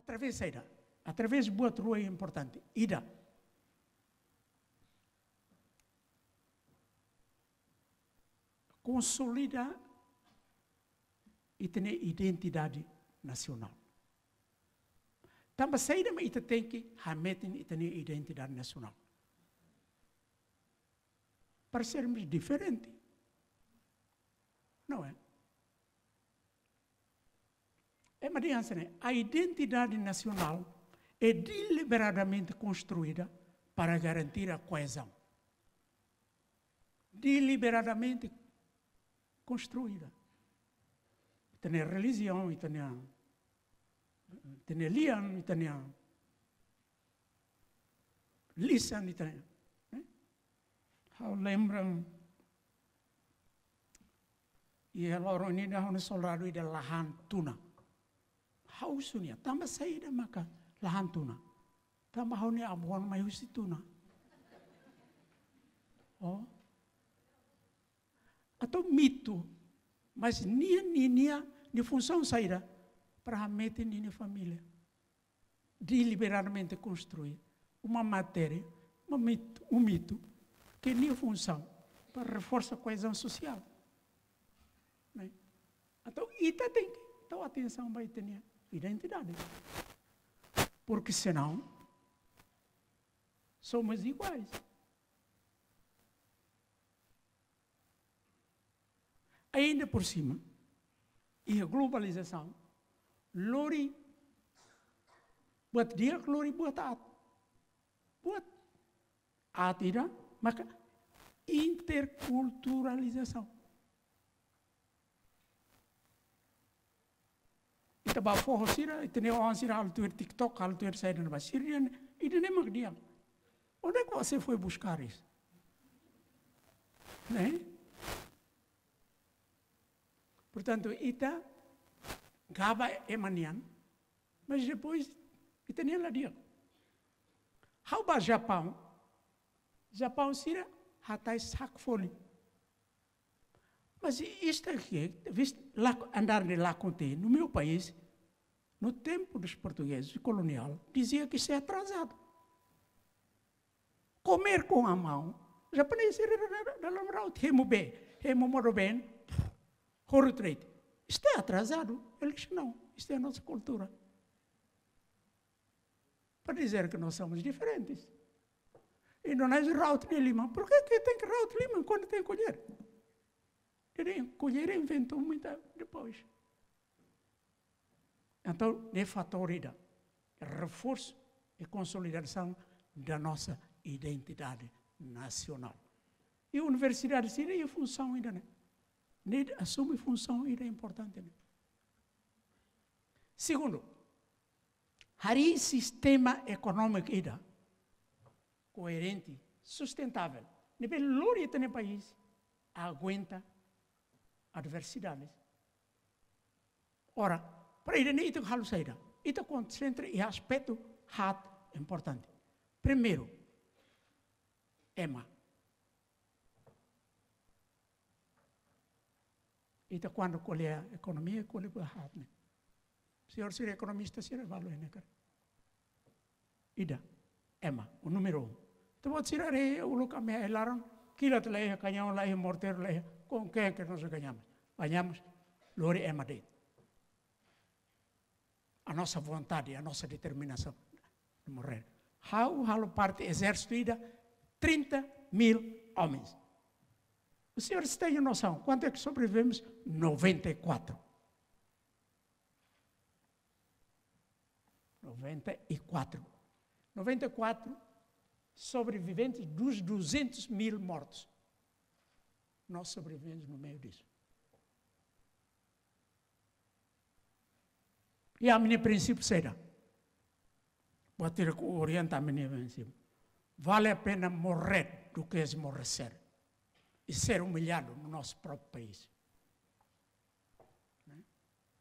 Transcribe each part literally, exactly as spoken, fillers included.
através saída, através de boa rua é importante. Ida. Consolida e ter identidade nacional. Também saída, mas ita tem que hametin e ter identidade nacional. Para sermos diferentes. Não é? É uma aliança, né? A identidade nacional é deliberadamente construída para garantir a coesão. Deliberadamente construída. Tem religião, tem tem lian, tem lisan, tem. Eu lembro e ela reunida com o soldado de lahan tuna. Hausunia, tambah saída maka lahan tuna. Tambah hauni abuan mai husi tuna. Oh. Atau mito, mas nia nia de função saída para meter na família. Deliberadamente construir uma matéria, uma mito, um mito que nem função para reforçar a coesão social. Né? Então, ita tem que dar atenção para ter identidade. Porque senão, somos iguais. Ainda por cima, e a globalização, lori, buat dia, lori buat at. Buat at ida, maka interculturalização. Ita ba forro sira, ita ne on sira altuer TikTok, altuer saída na Síria, ita nem magdiam. Onde é que você foi buscar isso? Né? Portanto, ita gaba emanian, mas depois ita nem lá dia. How about Japão? Japão sira hatai sakfoli. Mas isto aqui, visto lá, andar lá contém, no meu país, no tempo dos portugueses, colonial, dizia que isso é atrasado. Comer com a mão, japonês era dalam raut, hemo bem, hemo moro bem, horo trade. Isto é atrasado, eles não, isto é a nossa cultura. Para dizer que nós somos diferentes. E não é raut de limão, por que tem que raut de limão quando tem colher? Colher inventou muito depois. Então, é fator ida, reforço e consolidação da nossa identidade nacional. E a universidade sim é função ainda, né? Assume função ainda é importante, né? Segundo, hari sistema econômico ainda coerente, sustentável. Nível lória no país aguenta adversidades. Ora, para ir nisso que saída, isso concentra em aspecto hat importante. Primeiro, Emma. Isso quando colhe a economia, colhe o hat. O senhor seria economista, seria valor, né, cara? Ida, Emma, o número um. Então, vou tirar o local me elaram, quilat leia, canhão leia, morteiro leia. Com quem que nós ganhamos? Ganhamos Lori Emma Dei. A nossa vontade, a nossa determinação de morrer. How, how parte exército ida trinta mil homens. Os senhores têm noção, quanto é que sobrevivemos? noventa e quatro. noventa e quatro. noventa e quatro sobreviventes dos duzentos mil mortos. Nós sobrevivemos no meio disso. E a minha princípio será, vou ter que orientar a minha princípio, vale a pena morrer do que esmorecer e ser humilhado no nosso próprio país. Não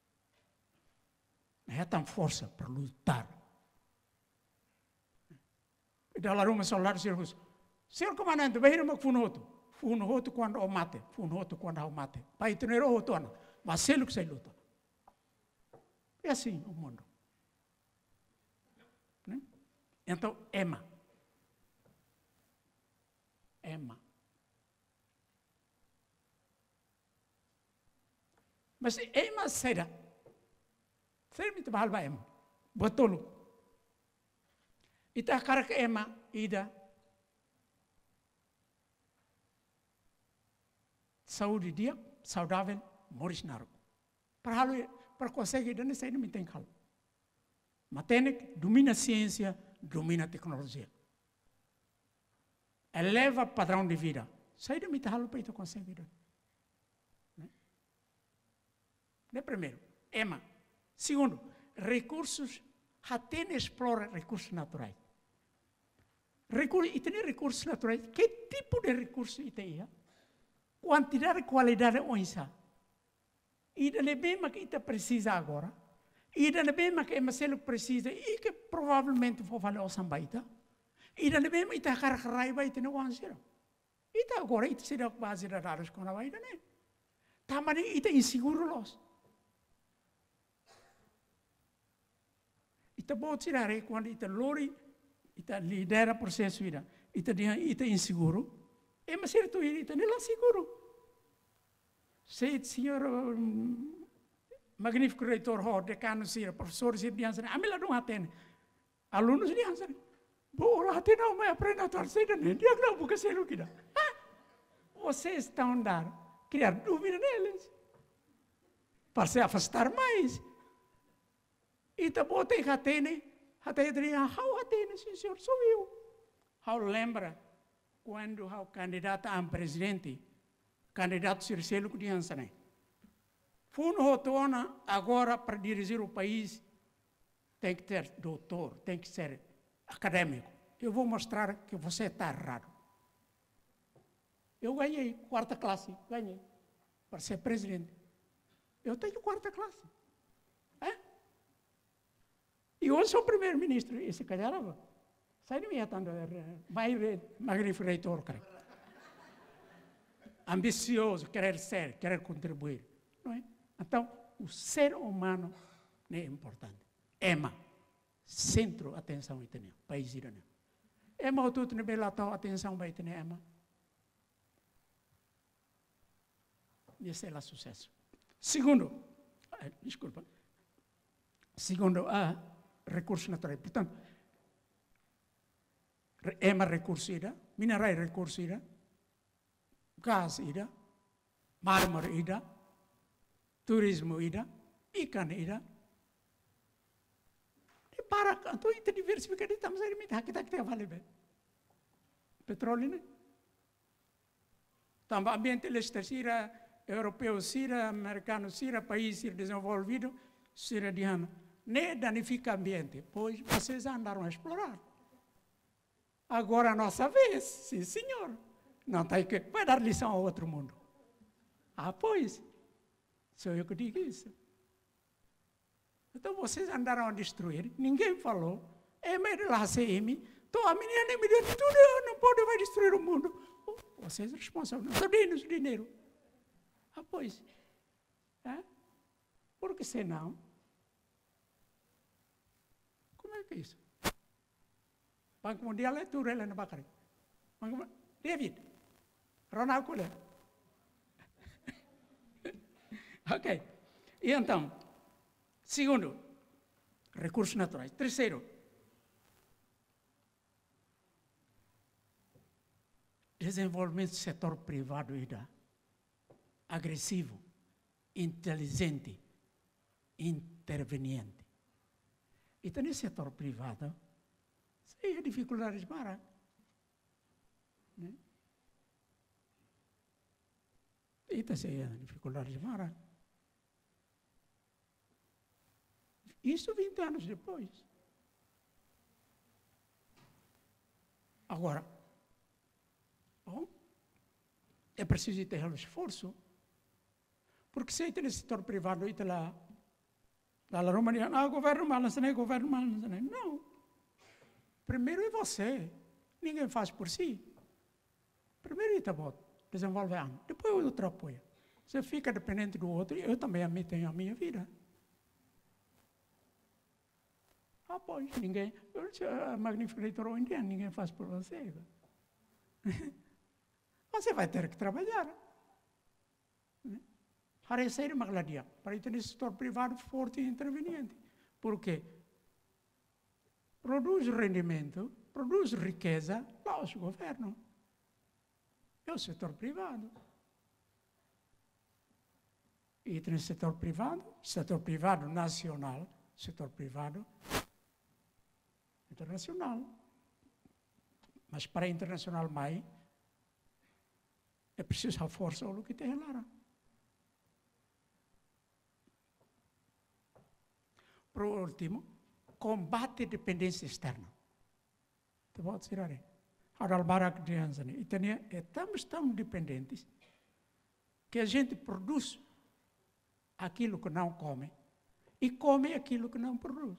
é tão força para lutar. E da laruma solar, senhor, senhor comandante, vai ir uma funoto. Funo outro quando o mate, funo outro quando o mate. Pai ter o outro ano, mas sei o que se luta. É assim o mundo. Né? Então, EMA. EMA. Mas EMA será. Será muito mal para EMA. Betul. Ita cara que EMA, ida. Saúde dia, saudável, moris narco. Para halo, para conseguir dan saya não me tem hal. Matenek domina a ciência, domina a tecnologia. Eleva o padrão de vida. Sai do mitalo para isso conseguir. Né? Primeiro, EMA. Segundo, recursos, até explora recursos naturais. Recur, e tem recursos naturais, que tipo de recursos tem? Quantidade e qualidade onde e da mesma que ita precisa agora, e da mesma que Marcelo precisa, e que provavelmente vou falar o sambaita, e da mesma ita carregar vai ter no answer. Ita agora ita será base da dados com a vai da né. Tamani ita inseguro los. Ita pode tirar quando ita lori, ita lidera processo ida, ita dia ita inseguro, e Marcelo tu ita nela seguro. Sei, senhor um, magnífico reitor, oh, decano, senhor, professor, senhor, diançar, a mim lá não atende. Alunos diançar. Boa, lá atende, não, mas aprenda a torcer, né? Dia não, porque sei o que dá. Vocês estão a andar, criar dúvida neles. Para se afastar mais. E também tem que atender, até dizer, how atende, sim, senhor, sou eu. How lembra, quando o candidato a presidente, candidato Circelo que diança, né? Fundo rotona agora para dirigir o país tem que ter doutor, tem que ser acadêmico. Eu vou mostrar que você está errado. Eu ganhei quarta classe, ganhei para ser presidente. Eu tenho quarta classe, é? E hoje sou primeiro-ministro. E se calhar, sai de mim atando, mais magnífico reitor, cara. Ambicioso, querer ser, querer contribuir. Não é? Então, o ser humano é importante. EMA, centro atenção italiano, país iraniano. EMA, o tudo nível latão, atenção vai ter EMA. Esse é o sucesso. Segundo, ah, desculpa. Segundo, ah, recursos naturais. Portanto, EMA recurso ida, minerais recurso ida, gás ida, mármore ida, turismo ida, ikan ida. E para, então, itu diversificado, estamos aí, kita kita vale bem. Petróleo, né? Também ambiente leste, sira, europeu, sira, americano, sira, país, sira desenvolvido, sira diana. Nem danifica o ambiente, pois vocês andaram a explorar. Agora a nossa vez, sim senhor. Não tem que, vai dar lição ao outro mundo. Ah, pois, sou eu que digo isso. Então vocês andaram a destruir, ninguém falou, é meio lá C M, então a menina me deu tudo, não pode, vai destruir o mundo. Oh, vocês são responsáveis, não dêem o dinheiro. Ah, pois, é? Porque senão, como é que é isso? Banco Mundial é tudo, ele não vai querer. David, Ronaldo Colher. Ok. E então, segundo, recursos naturais. Terceiro, desenvolvimento do setor privado ainda agressivo, inteligente, interveniente. Então, nesse setor privado, sem dificuldades para. Né? Então, sem dificuldades para. Isso vinte anos depois. Agora, bom, é preciso ter o esforço, porque se tem nesse setor privado, e lá, lá na România, ah, governo mal, não sei, governo mal, não sei. Não. Primeiro é você. Ninguém faz por si. Primeiro é bom, desenvolve ano. Depois o outro apoia. Você fica dependente do outro, eu também tenho a minha vida. Ah, pois, ninguém, a magnífica leitora indiana, ninguém faz por você. Você vai ter que trabalhar. Para isso é magladia, para ter esse setor privado forte e interveniente. Porque produz rendimento, produz riqueza, lá o governo. É o setor privado. E tem setor privado, setor privado nacional, setor privado internacional. Mas para internacional mais, é preciso a força do que tem lá. Por último, combate a dependência externa. Te vou dizer aí. Hadal barak de Anzani. E estamos tão dependentes que a gente produz aquilo que não come e come aquilo que não produz.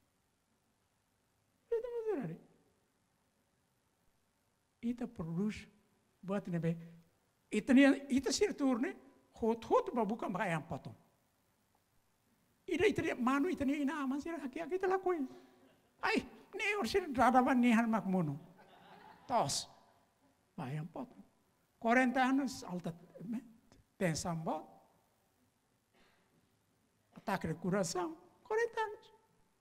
Ita produz, buat nebe. Ita ni, ita sir turne, hot hot babuka makayang potong. Ida ita manu ita ni ina aman sir haki haki ita lakuin. Ay, ni orsin dadaban ni han makmuno. Tos, makayang potong. quarenta anos alta tensão bot. Ataque de coração, quarenta anos.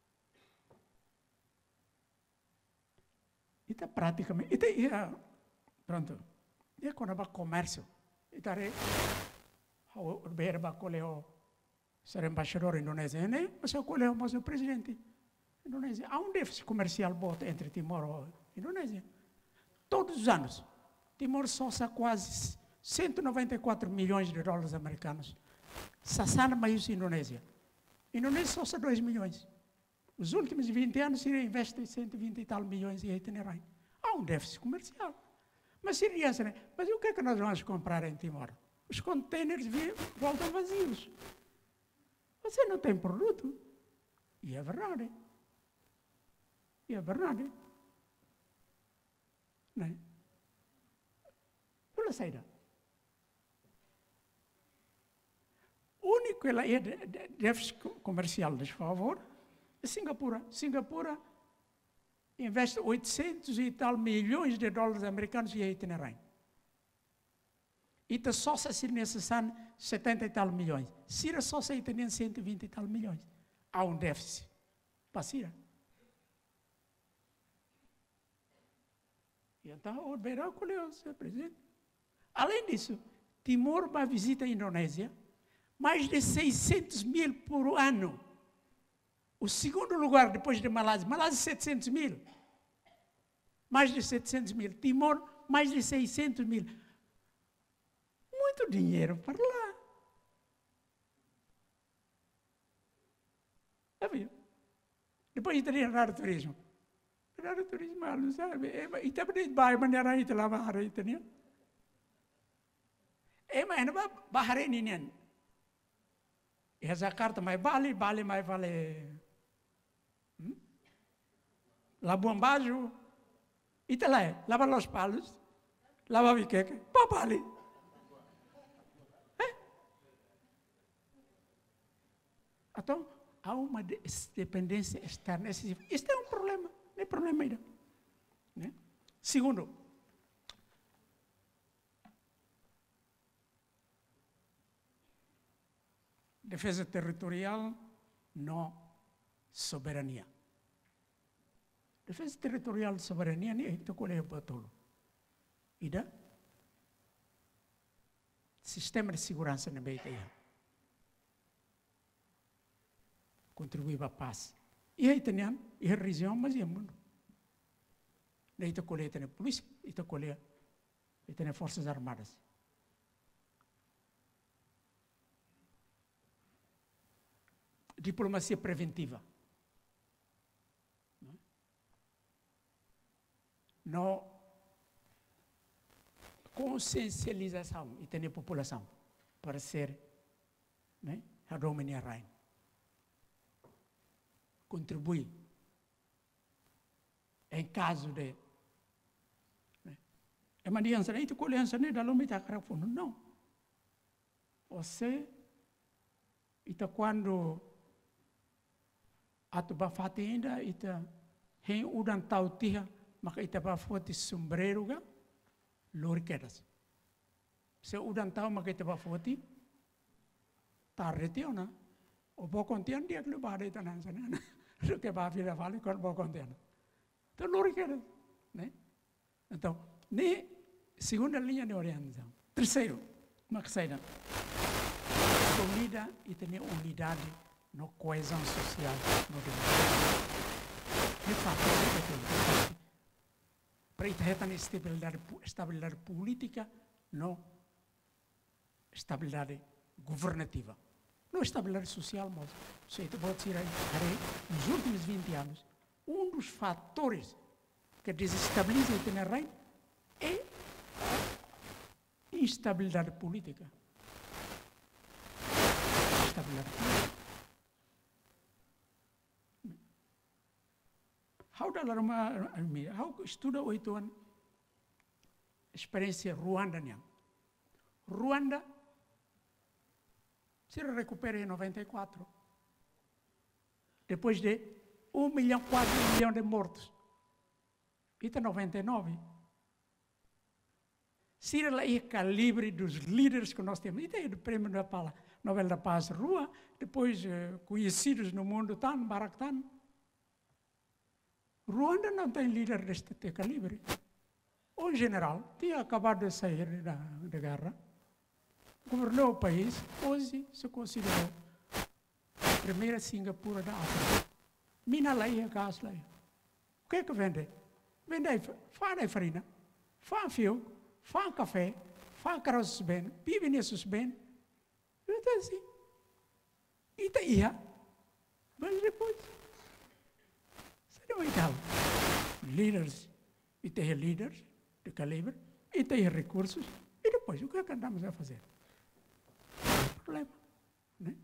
Itu praticamente, itu ia, pronto, ia quando vai comércio, itu are, o berba colheu ser embaixador indonésia, né? Mas eu colheu mas o presidente indonésia. Há um déficit comercial bota entre Timor e Indonésia. Todos os anos, Timor soça quase cento e noventa e quatro milhões de dólares americanos. Sassana mais Indonésia. Indonésia soça dois milhões. Os últimos vinte anos, Síria investe cento e vinte e tal milhões em itinerário. Há um déficit comercial. Mas Síria, né? Mas o que é que nós vamos comprar em Timor? Os contêineres voltam vazios. Você não tem produto. E é verdade. E é verdade. Não é? Pela saída. O único que ela é déficit comercial, por favor, é Singapura. Singapura investe oitocentos e tal milhões de dólares americanos em itinerário. E está só se necessário setenta e tal milhões. Síria só se tem cento e vinte e tal milhões. Há um déficit para Síria. E então o Beirão colheu, senhor presidente. Além disso, Timor vai visitar a Indonésia, mais de seiscentos mil por ano. O segundo lugar depois de Malásia, Malásia setecentos mil. Mais de setecentos mil. Timor, mais de seiscentos mil. Muito dinheiro para lá. Já viu? Depois teria raro turismo. Raro turismo, não sabe? E também vai maneira aí, lá vai aí, entendeu? É, mas não vai aí, ninguém. E a Jakarta mais vale, vale mais vale. Hmm? Labuan Bajo, Italé, lava Los Palos, lava Viqueque, papali. É? Então, há uma dependência externa. Isto é um problema, não é problema ainda. Né? Segundo, defesa territorial, não soberania. Defesa territorial soberania ni itu koleh betul. Ida sistema de segurança na B T A contribui para a paz. E aí tem e a região mas é mundo. Daí itu koleh tem polícia, itu koleh tem forças armadas. Diplomacia preventiva. Não consciencialização e ter a população para ser, né, a dominar a rainha. Contribui em caso de é uma aliança, não é que aliança nem da lomita carafuno, não. Você, então quando Atu bafate ainda, ita, hen udan tau tiha, maka ita bafate sombrero ga, lori quedas. Se udan tau, maka ita bafate, tarreti ona, o bocontian dia que levada ita nan sana, o que vai vir a vale com bocontian. Então, lori quedas, né? Então, ne segunda linha de orientação. Terceiro, uma que saída. Unida e tem unidade na coesão social no democracia. De fato, para isso tem estabilidade, estabilidade política, não estabilidade governativa. Não estabilidade social, mas se eu vou dizer aí, nos últimos vinte anos, um dos fatores que desestabiliza o reino é a instabilidade política. Estabilidade política. How da uma, how estuda oito anos experiência Ruanda niang. Ruanda se recupera em noventa e quatro. Depois de um milhão, quase um milhão de mortos. E está noventa e nove. Se ele é o calibre dos líderes que nós temos. E tem o prêmio da Pala, Nobel da Paz Rua, depois eh, conhecidos no mundo, Tan, Baraktan. Ruanda não tem líder deste calibre. O general tinha acabado de sair da, da guerra, governou o país, hoje se considerou a primeira Singapura da África. Mina lá e gás lá. O que é que vende? Vende faz farinha, faz fio, faz café, faz caroços bem, vive nesses bem. Então assim. E daí, mas depois, seria então, líderes, e tem líderes de calibre, e tem recursos, e depois, o que é que andamos a fazer? Não é problema, né?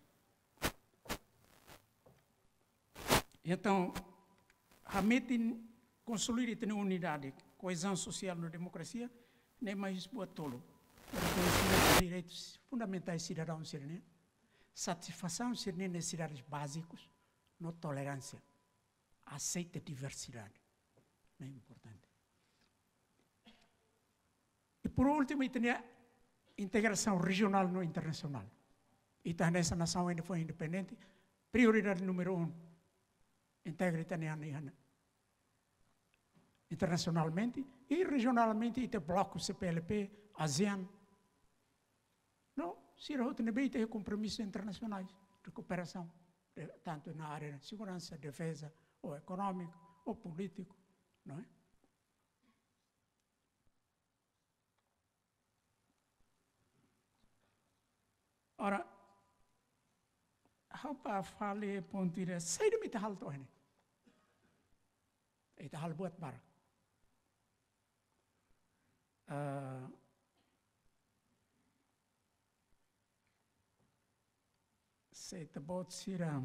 Então, a meta consolidar a unidade, coesão social na democracia, nem mais boa tolo. Reconhecimento dos direitos fundamentais dos cidadãos sirineses, satisfação das necessidades básicas, não tolerância, aceita a diversidade. Não é importante. E por último, tem a integração regional no internacional. E também essa nação ainda foi independente, prioridade número um, integra italiana internacionalmente e regionalmente, e tem bloco C P L P, ASEAN. Não, se não tem compromissos internacionais de cooperação, de, tanto na área de segurança, defesa, ou econômico, ou político, não é? Ora, how para falar pontilha, sai do mita hal tohne. Itu hal buat bar. Uh, Sei tebot siram.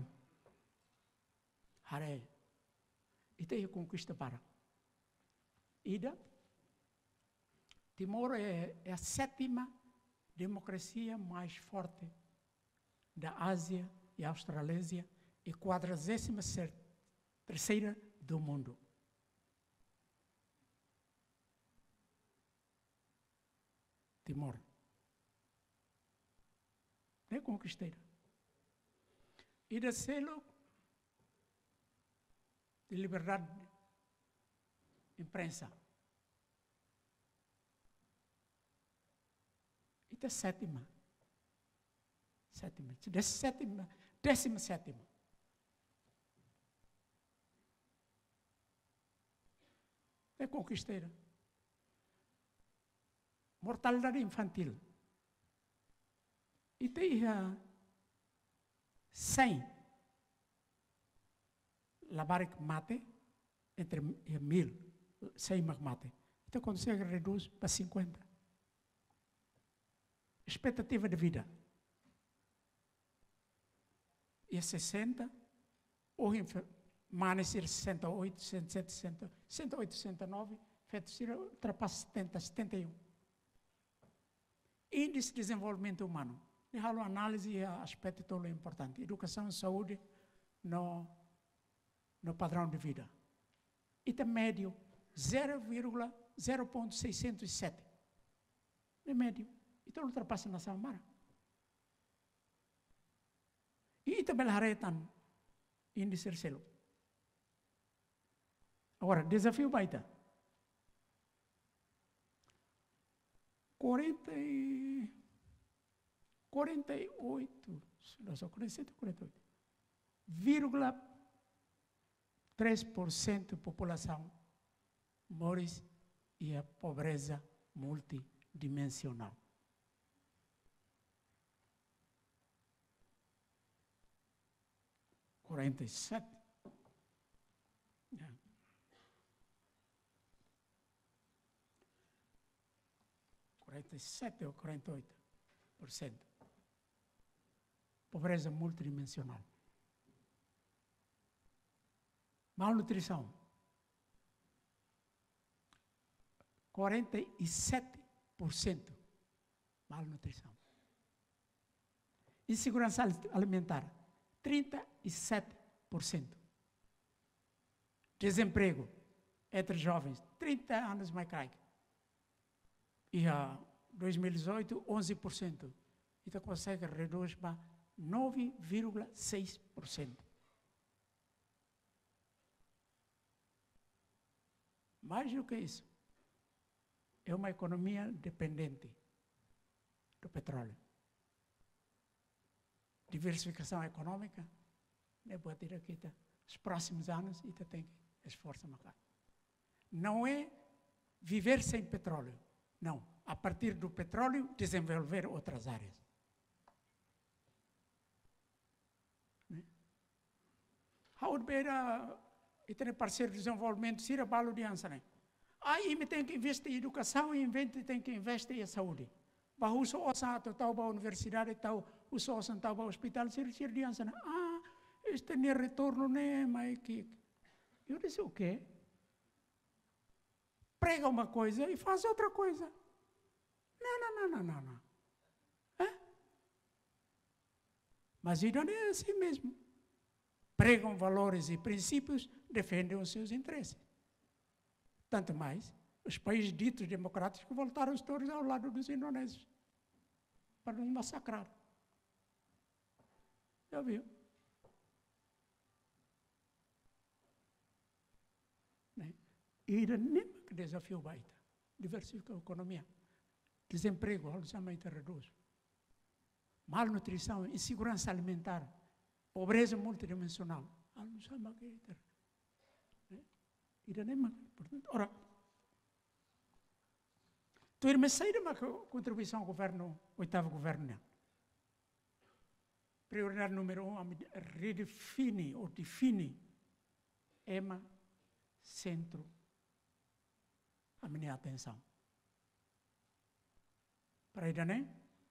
Hare. Itu é conquista para. Ida. Timor é, é a sétima democracia mais forte da Ásia e Australésia e quadragésima terceira do mundo. Timor. É conquisteira. E da selo de liberdade de imprensa. E da sétima. Sétima. De sétima. Décima sétima. É conquisteira. Mortalidade infantil. E tem uh, cem lavar mate entre uh, mil, cem mate. Então consegue reduzir para cinquenta. Expectativa de vida. E sessenta, ou permanecer sessenta e oito, sessenta e sete, sessenta e oito, sessenta e nove, feito ultrapassa setenta, setenta e um. Índice de desenvolvimento humano. E a análise é aspecto todo importante. Educação e saúde, não no padrão de vida. E está médio zero vírgula zero ponto seiscentos e sete. É médio. Então ultrapassa na Samara. E também haretan índice selo. Agora, desafio baita. quarenta e quarenta e oito, não só quarenta e sete, quarenta e oito, vírgula três por cento da população mora e a pobreza multidimensional. quarenta e sete. Yeah. quarenta e sete ou quarenta e oito por cento. Pobreza multidimensional. Malnutrição. quarenta e sete por cento. Malnutrição. Insegurança alimentar. trinta e sete por cento. Desemprego entre jovens. trinta anos mais cai. E a dois mil e dezoito, onze por cento. Então consegue reduzir para nove vírgula seis por cento. Mais do que isso, é uma economia dependente do petróleo. Diversificação econômica, né, pode ter aqui, tá, os próximos anos, e tem que esforçar mais. Não é viver sem petróleo. Não, a partir do petróleo, desenvolver outras áreas. Né? How beira e ter parceiro de desenvolvimento, se balo de ansa, né? Aí me tem que investir em educação e invente tem que investir em saúde. Ba uso osa to tau ba universidade tau uso osa tau ba hospital sir sir de ansa, né? Ah, este nem retorno né, mas que eu disse o quê? Prega uma coisa e faz outra coisa. Não, não, não, não, não, não. É? Mas ainda não é assim mesmo. Pregam valores e princípios, defendem os seus interesses. Tanto mais, os países ditos democráticos voltaram todos ao lado dos indonésios para nos massacrar. Já viu? Né? E ainda nem que desafio baita. Diversificar a economia. Desemprego, alojamento reduz. Malnutrição, insegurança alimentar, pobreza multidimensional. Alojamento. Ainda nem mais. Portanto, ora, tu irmãs sair de uma contribuição ao governo, oitavo governo, né? Prioridade número um, redefine ou define EMA, centro, a minha atenção. Para ainda nem?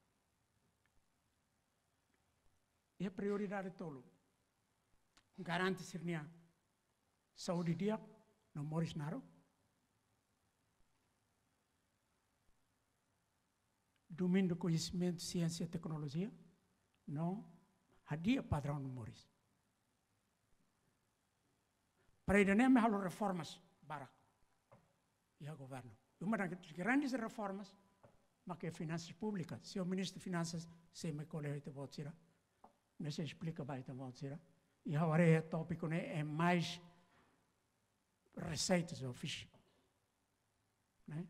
É a prioridade tolo. Garante-se a saúde dia, não moris naro. Domínio do conhecimento, ciência e tecnologia, não hadia padrão no moris. Para ainda nem me halo reformas para e o governo. Uma das grandes reformas, mas que é finanças públicas. Se o ministro de Finanças se me colhe te vou tirar, não se explica bem te vou tirar. E agora é tópico né é mais receitas ou fixe, né?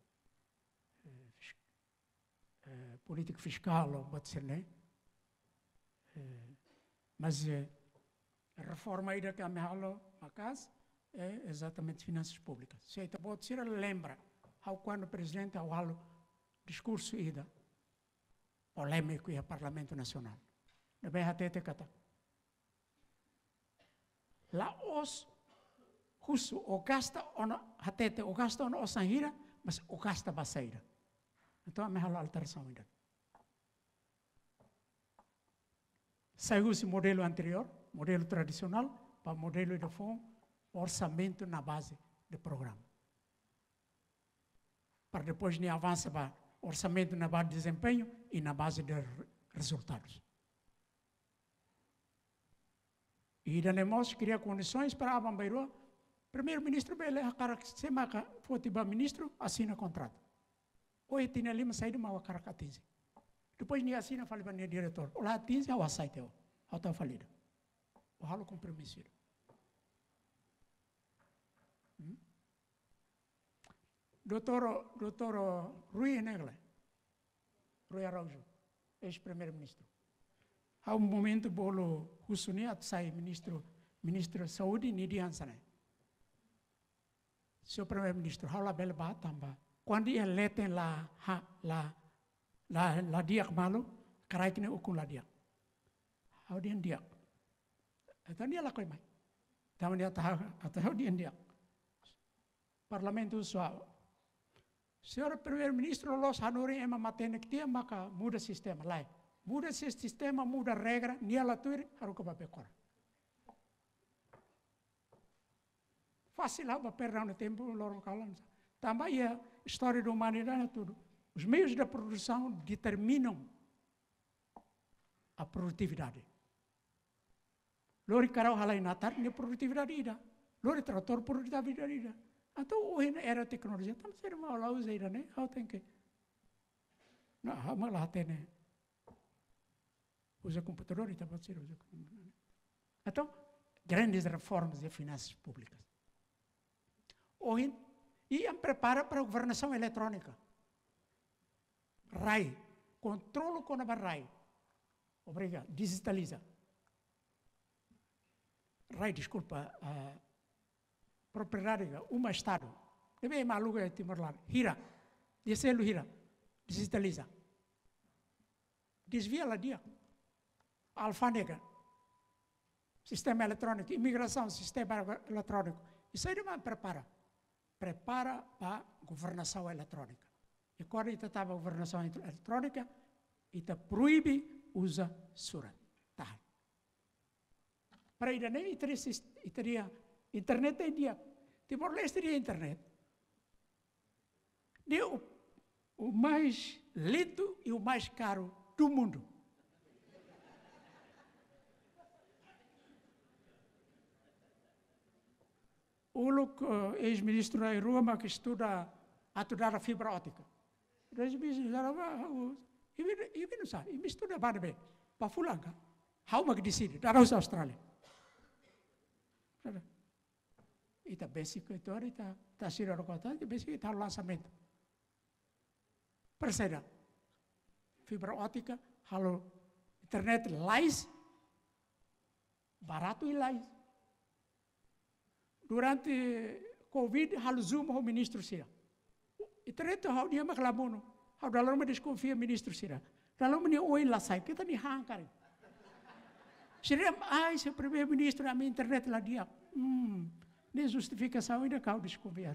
É, política fiscal ou pode ser né? É, mas é, a reforma aí da que a me halo a casa é exatamente finanças públicas. Se te pode tirar lembra ao quando o presidente ao halo discurso ida polêmico e a Parlamento Nacional. Deve até te cata. Lá os russo o gasta ono até o gasta ono osahira, mas o gasta baseira. Então a melhor alteração ainda. Saiu esse modelo anterior, modelo tradicional, para o modelo de fundo, orçamento na base do programa. Para depois nem avança para orçamento na base de desempenho e na base de resultados. E da nemos cria condições para a Bambairua. Primeiro-ministro Bele, a cara que se marca, foi o ministro, assina contrato. Oi, tinha ali, mas saída uma cara que atinge. Depois, nem assina, falei para o diretor, olá, atinge, eu aceito, eu estou falido. O ralo compromisso. Hum? Doutor, doutor Rui Negle, Rui Araújo, ex-primeiro-ministro. Há um momento, bolo, Hussuniat sai ministro, ministro da Saúde, Nidi Hansane. Seu primeiro-ministro, há lá bela batamba. Quando ia letem lá, lá, lá, lá diak malu, carai que nem ukun lá diak. Há o dia diak. Então, dia lá coi mai. Então, dia tahu, até o dia diak. Parlamento suau. Senhor primeiro-ministro, los hanuri ema matene que tinha, maka muda sistema lá. Muda esse sistema, muda regra, nia lá tuir, haru que papel cora. Fácil lá para perder no tempo, loro calam. Também a história da humanidade é tudo. Os meios da produção determinam a produtividade. Lori carau halai natar, nem produtividade ida. Lori trator produtividade ida. Então, hoje era tecnologia, estamos sendo mal lá usada, né? How tem que? Não, há mal lá tem, né? Usa computador e pode ser usa computador. Então, grandes reformas de finanças públicas. Hoje, e a prepara para a governação eletrônica. R A I, controlo com a R A I. Obrigado, digitaliza. R A I, desculpa, uh, propriedade, um Estado. Deve maluca de Timor-Leste. Hira, descelo hira, digitaliza. Desvia lá dia. Alfândega, sistema eletrônico, imigração, sistema eletrônico. Isso aí não prepara. Prepara para a governação eletrônica. E quando está a governação eletrônica, está proíbe usa surat. Tá. Para ir nem teria internet em dia. Timor-Leste teria internet. É o, o mais lento e o mais caro do mundo. O uh, ex-ministro da Roma que estuda a estudar a fibra óptica. Ex-ministro da Roma, e não sabe, e estuda para bem, para fulanga. How much decide? Da Austrália. E está basic, então, está está sendo recordado, e basic está o lançamento. Perceba, fibra óptica, halo, internet lais, barato e lais. Durante Covid, halo Zoom o ministro Sira. Internet hau dia maklamono, hau dalam me desconfia ministro Sira. Dalam me oi lá sai, kita ni hangkar. Sira, ai, seu primeiro-ministro, a minha internet lá dia. Hum, nem justificação ainda cau desconfiar.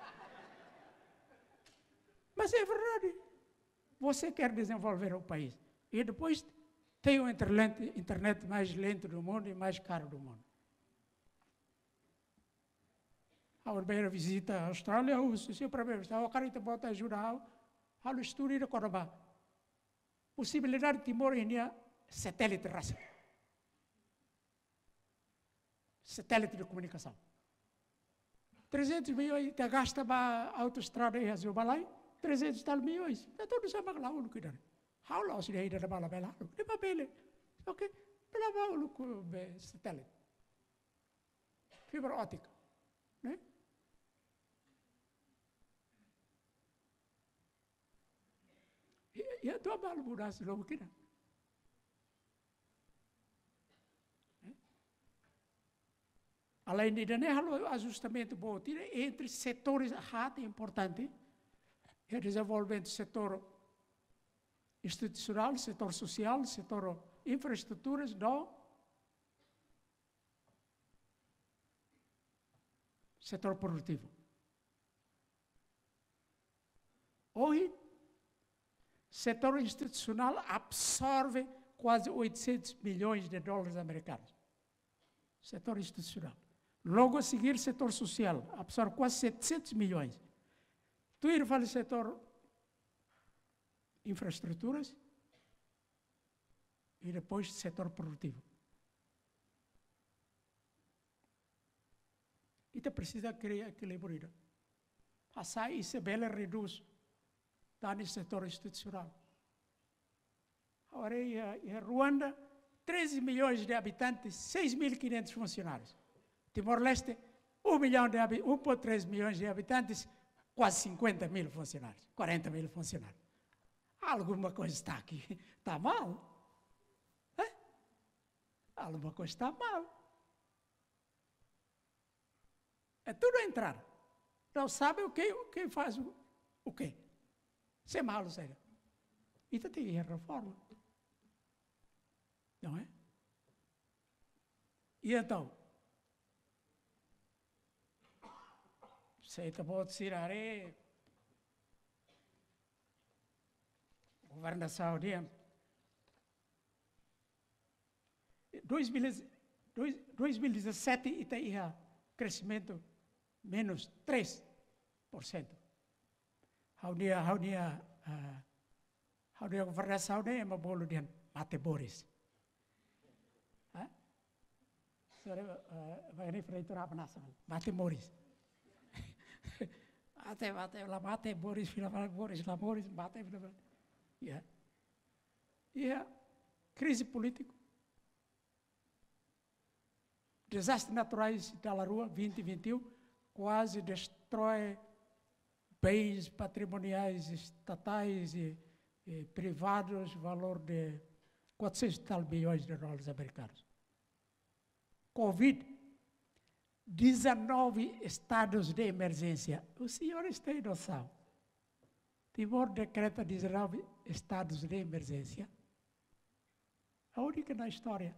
Mas é verdade. Você quer desenvolver o país. E depois tem o internet mais lento do mundo e mais caro do mundo. A primeira visita à Austrália, o seu primeiro visita, o cara que pode ajudar a estudo de Corobá. Possibilidade de Timor em satélite raça. Satélite de comunicação. trezentos milhões, te gasta para a autoestrada e a Zubalai, trezentos tal milhões. É tudo só para lá, o que dá. How long se daí da bala bela? De papel. Ok? Pela bala o satélite. Fibra óptica. Né? E a tua bala mudasse logo que dá. Além disso, o ajustamento bom entre setores rápido e importante, é o desenvolvimento do setor institucional, setor social, setor infraestruturas, do setor produtivo. Hoje, o setor institucional absorve quase oitocentos milhões de dólares americanos. Setor institucional. Logo a seguir, setor social, absorve quase setecentos milhões. Tu ir para o setor infraestruturas e depois setor produtivo. Ita precisa criar equilíbrio. Passar isso bela reduz no setor institucional. Agora, em Ruanda, treze milhões de habitantes, seis mil e quinhentos funcionários. Timor-Leste, um milhão de habitantes, um vírgula três milhões de habitantes, quase cinquenta mil funcionários, quarenta mil funcionários. Alguma coisa está aqui, está mal. É? Alguma coisa está mal. É tudo a entrar. Não sabe o que, o que faz o, o quê? Isso é malo, sério. Então tem que ir reforma. Não é? E então? Você pode tirar aí. O governo da Saúde. dois mil e dezessete e tem crescimento menos três por cento. How dia, how dia, how dia governação nem é uma bolo de mate Boris. Vai nem freitura a nação. Mate Boris. Mate, mate, la mate Boris, fila Boris, la Boris, mate, fila. Yeah. Yeah. Crise política. Desastres naturais da rua, vinte e vinte e um, quase destrói bens patrimoniais estatais e, e privados, valor de quatrocentos e tal bilhões de dólares americanos. Covid, dezenove estados de emergência. Os senhores têm noção? Timor decreta dezenove estados de emergência. A única na história.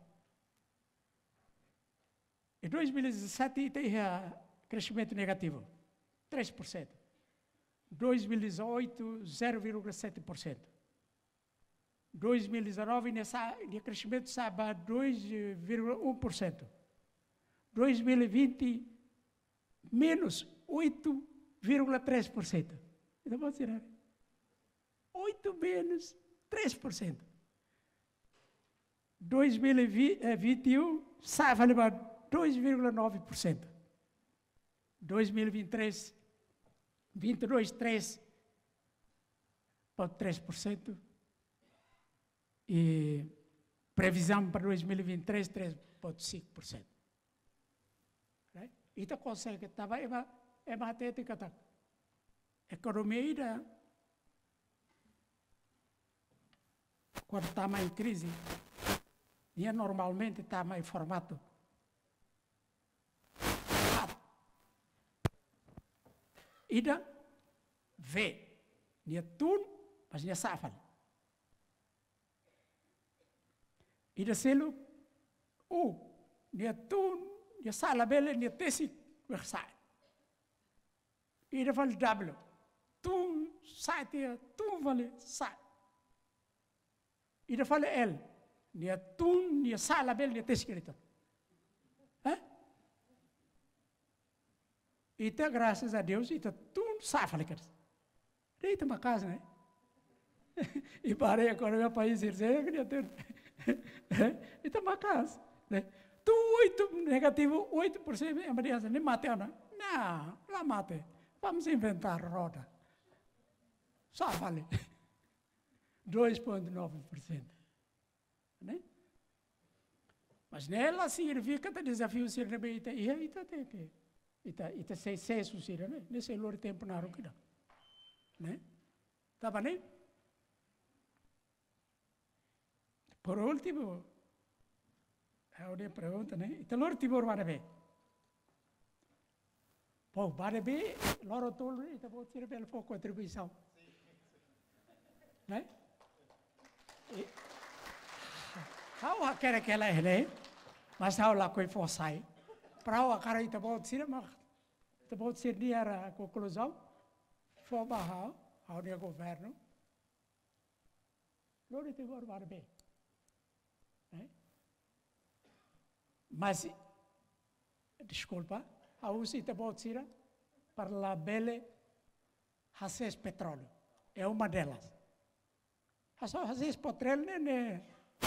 Em dois mil e dezessete tem uh, crescimento negativo, três por cento. dois mil e dezoito, zero vírgula sete por cento. dois mil e dezenove, nessa, de crescimento sabe a dois vírgula um por cento. dois mil e vinte, menos oito vírgula três por cento. Então, vou tirar. oito menos três por cento. dois mil e vinte e um, sabe, vai dois vírgula nove por cento. dois mil e vinte e três, vinte e dois, três vírgula três por cento. E previsão para dois mil e vinte e três, três vírgula cinco por cento. Right? Então, consegue, estava é matemática, tá? Economia, quando está mais em crise, e normalmente está mais em formato. Ida vê, nia tun, mas nia safal. Ida selo, u, nia tun, nia sala bele, nia tesi, versai. Ida vale W, tun, sai tia, tun vale, sai. Ida vale L, nia tun, nia sala bele, nia tesi kerita. Eh? Então, graças a Deus, então, tudo safa, né? Deita uma casa, né? E parei agora, meu país, eu queria ter. Então, uma casa, né? Tu, oito, negativo, oito por cento, é uma nem matei, não? Não, lá matei. Vamos inventar roda. Só vale. dois vírgula nove por cento. Né? Mas nela significa que o desafio se rebenta. E aí, está tem que. Ita ita sei sei susira né nesse lor tempo na rua né tá bem por último é uma pergunta né então lor tibor vai ver pô vai ver lor tolo então vou tirar pelo pouco contribuição né e how quer que ela é né mas how lá coi forçai para o cara então vou tirar mas então vou tirar a conclusão for barrar ao dia governo lor tibor vai ver mas desculpa a usi te pode tirar para la belle Haces petróleo é uma delas a só Haces petróleo né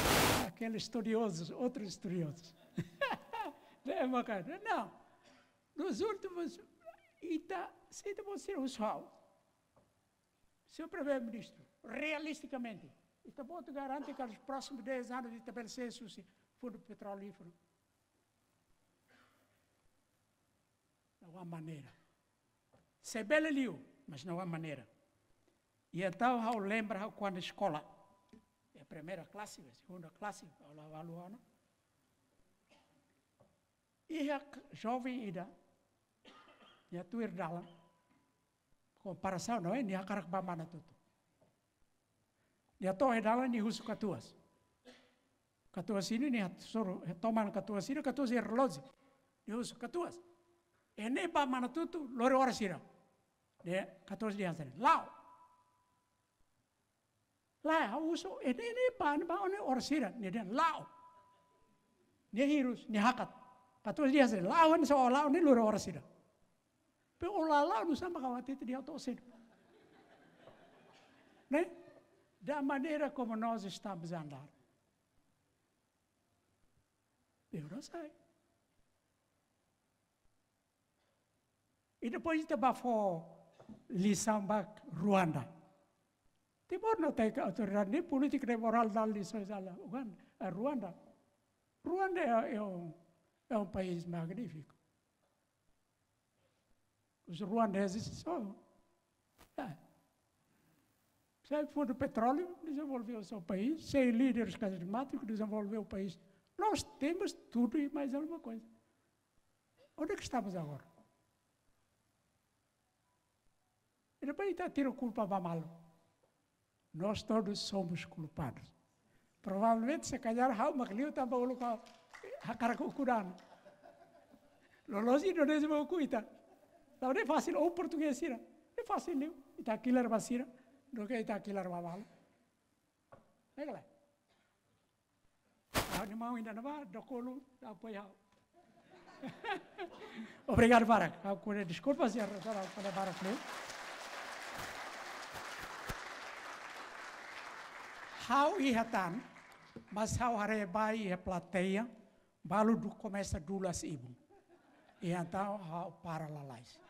aqueles estudiosos outros estudiosos não é uma coisa não nos últimos, ita, se pode ser usual. Senhor Primeiro-Ministro, realisticamente, ita pode garantir que nos próximos dez anos estabelecer o fundo petrolífero. Não há maneira. Se bela liu, mas não há maneira. E então, eu lembro quando a escola, a primeira classe, a segunda classe, a aluana, e a jovem ida, e a tua herdala, comparação, não é? Nem a cara que vai mandar tudo. E a tua herdala, nem uso catuas. Catuas ini, nem a tomar catuas ini, catuas é relógio. Nem uso catuas. E nem vai mandar tudo, lore hora sira. De catuas dias. Lau. Lá, eu uso, e nem nem vai, nem vai hora sira. Nem lau. Nem hirus, nem hakat. Catuas dias. Lau, nem só lau, nem lore hora sira. Pero o lá não sabe kawati de autosino. Né? Da maneira como nós estamos a andar. Eu não sei. E depois de bafo lição para Ruanda. Tipo não tem autoridade nem política nem moral da lição da Ruanda. Ruanda é, é, um, é um país magnífico. Os ruandeses são. É. Sem fundo petróleo, desenvolveu o seu país. Sem líderes carismáticos, desenvolveu o país. Nós temos tudo e mais alguma coisa. Onde é que estamos agora? E depois está tira culpa para malo. Nós todos somos culpados. Provavelmente, se calhar, há uma que está para colocar a cara com o curano. Nós não vamos cuidar. Não é fácil, ou português, não é fácil, não. Está aqui a vacina, não é está aqui a babalo. É que lá. A animal ainda não vai, do colo, está apoiado. Obrigado, Barak. Desculpa se a resposta para Barak. How ihatan, mas how harebai e plateia, balu começa dulas ibu. E então, how paralalais.